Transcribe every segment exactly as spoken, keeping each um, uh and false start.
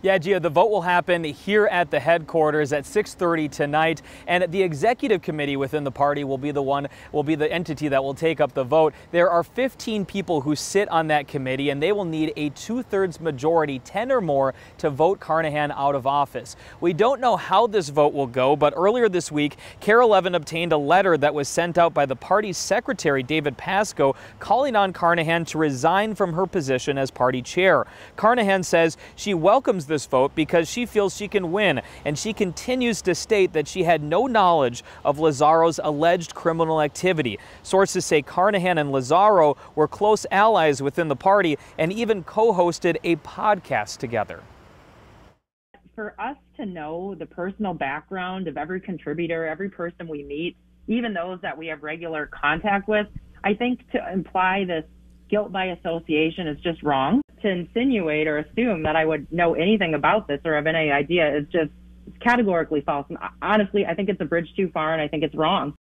Yeah, Gia, the vote will happen here at the headquarters at six thirty tonight, and the executive committee within the party will be the one, will be the entity that will take up the vote. There are fifteen people who sit on that committee, and they will need a two-thirds majority, ten or more, to vote Carnahan out of office. We don't know how this vote will go, but earlier this week, KARE eleven obtained a letter that was sent out by the party's secretary, David Pasco, calling on Carnahan to resign from her position as party chair. Carnahan says she welcomes the this vote because she feels she can win, and she continues to state that she had no knowledge of Lazzaro's alleged criminal activity. Sources say Carnahan and Lazzaro were close allies within the party and even co-hosted a podcast together. For us to know the personal background of every contributor, every person we meet, even those that we have regular contact with, I think to imply this guilt by association is just wrong. To insinuate or assume that I would know anything about this or have any idea is just categorically false. And honestly, I think it's a bridge too far, and I think it's wrong.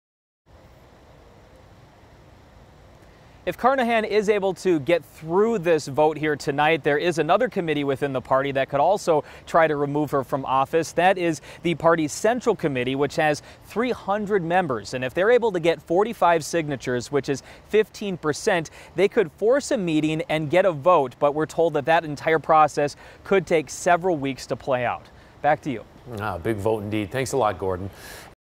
If Carnahan is able to get through this vote here tonight, there is another committee within the party that could also try to remove her from office. That is the party's Central Committee, which has three hundred members. And if they're able to get forty-five signatures, which is fifteen percent, they could force a meeting and get a vote. But we're told that that entire process could take several weeks to play out. Back to you. Ah, big vote indeed. Thanks a lot, Gordon.